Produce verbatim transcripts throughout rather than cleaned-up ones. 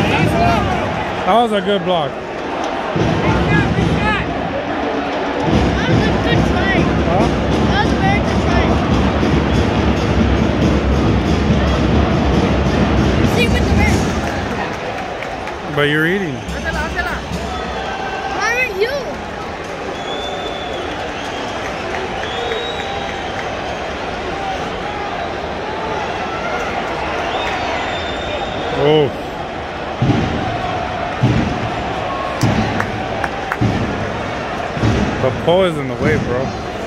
That was a good block. But you're eating. Why aren't you? Oh. The pole is in the way, bro.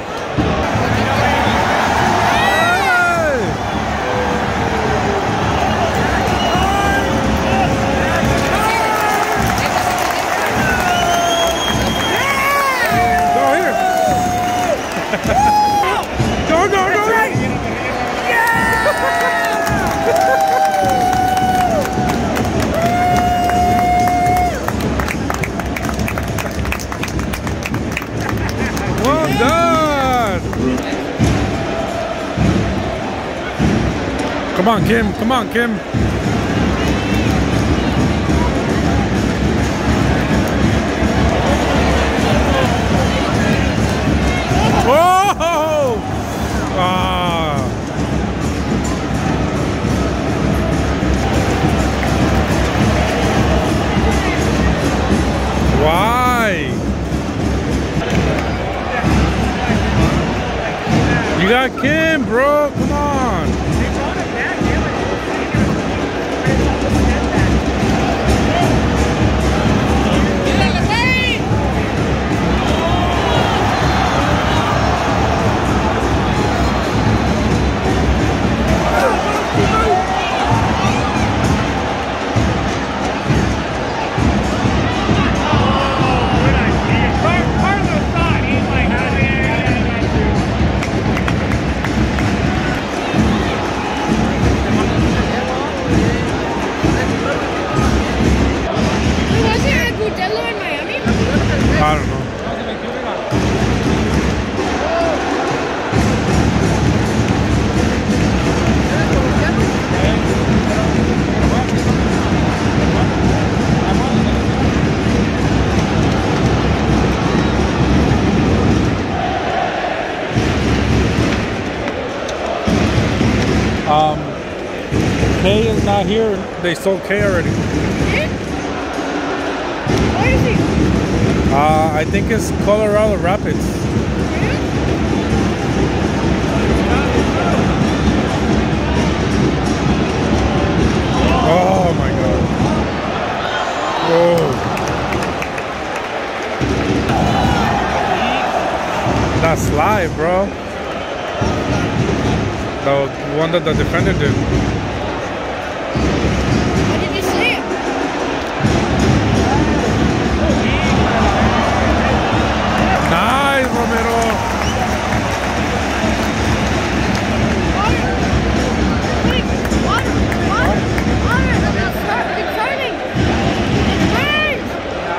Go, go, go! Yeah! Well done! Come on, Kim. Come on, Kim. Whoa! Ah. Why? You got Kim, bro. Come on. I don't know. Um, K is not here. They sold K already. Where is he? Uh, I think it's Colorado Rapids. Oh my god. Whoa. That slide, bro. The one that the defender did. How did you see it? Nice, Romero. Water. Wait, water, water, water. It's turning. It's turning. It burns.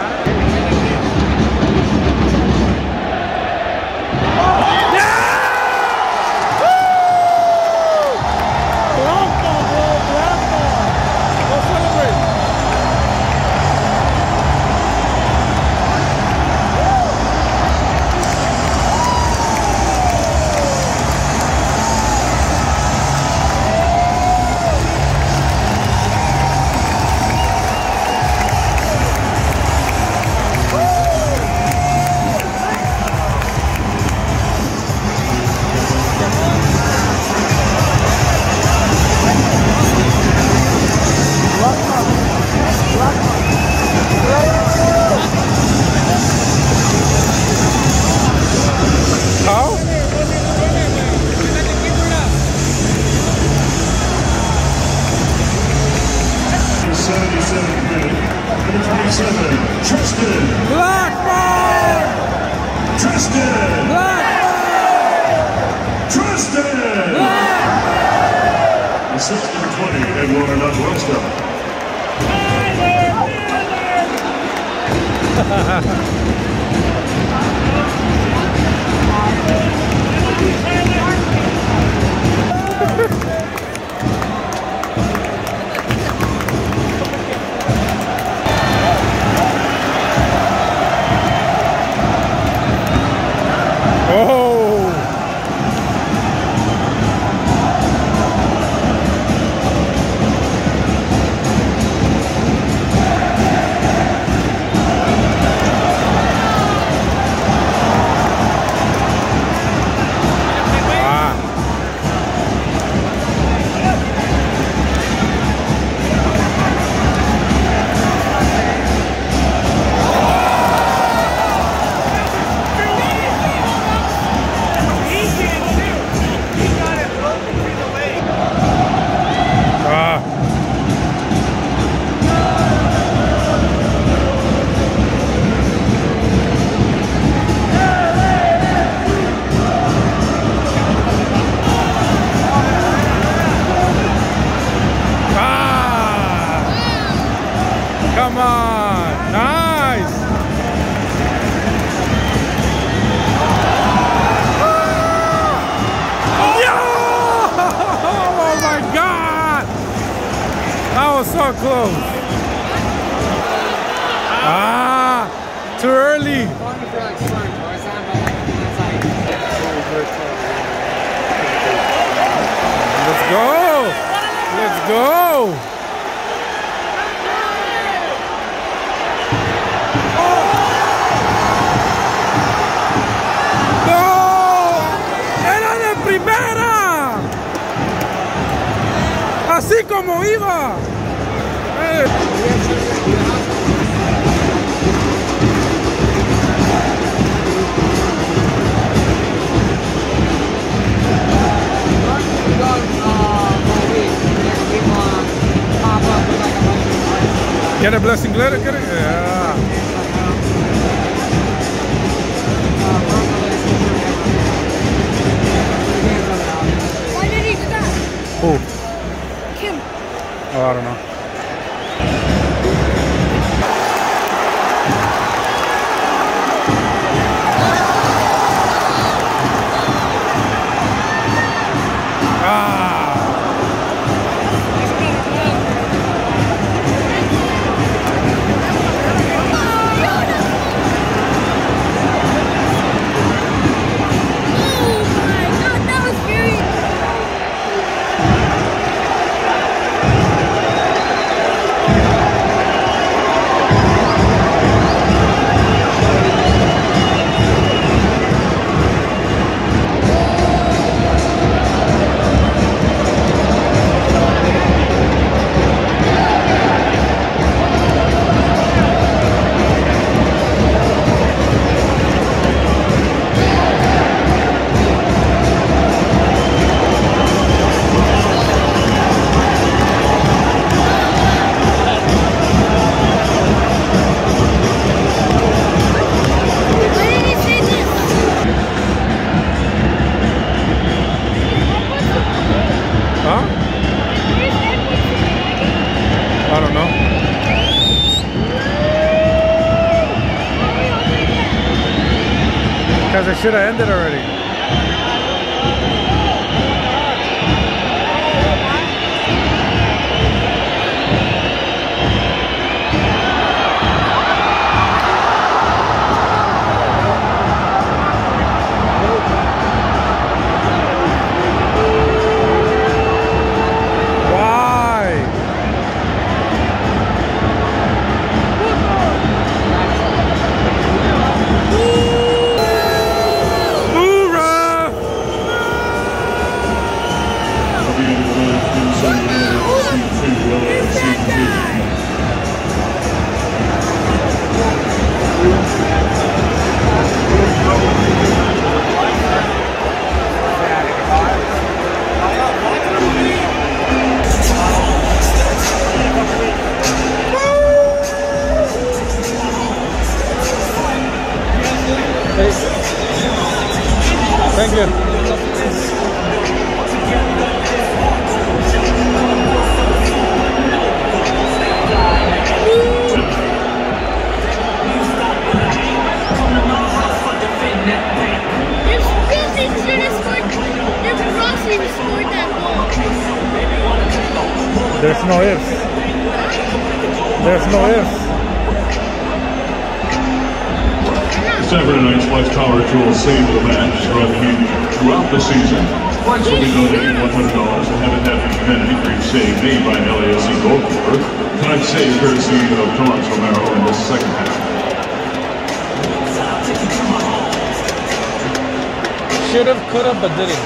Tristan Blackburn! Tristan Blackburn! Tristan Blackburn! The sixteen twenty Edgewater Northwestern. Come on. Nice. Oh my God! That was so close. Ah, too early. Let's go. Let's go. No, era de primera. Así como iba. Eh. Get a blessing letter, get it? Yeah. Why did he do that? Who? Kim. Oh, I don't know. Ah. I don't know. Because it should have ended already. Thank you. There's no ifs. There's no ifs. Saturday Night's Flex Power Tool saved the match throughout the season. Flex will be donating one hundred dollars to Habitat for Humanity for each save made by an L A F C goalkeeper. Tonight's save courtesy of Thomas Romero in the second half. Should have, could have, but didn't.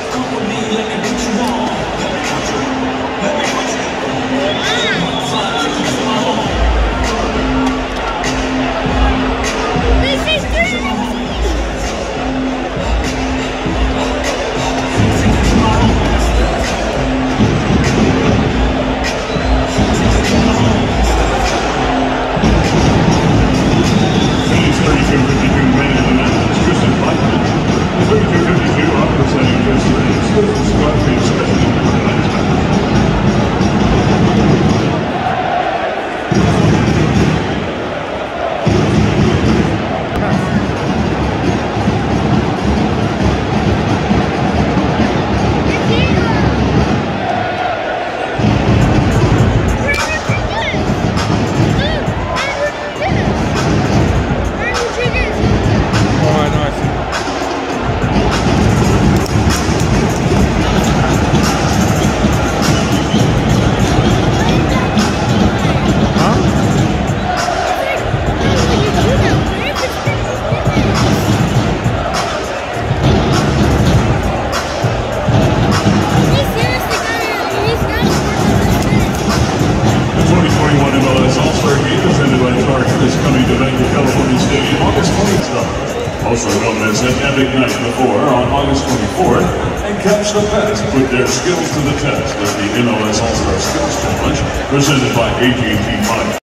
thirty-two fifty-two man of the match is Tristan Blackman. thirty-two fifty-two representing Tristan is Scott also known as an epic night before, on August twenty-fourth, and catch the best put their skills to the test at the M L S All-Star Skills Challenge, presented by A T and T Mike.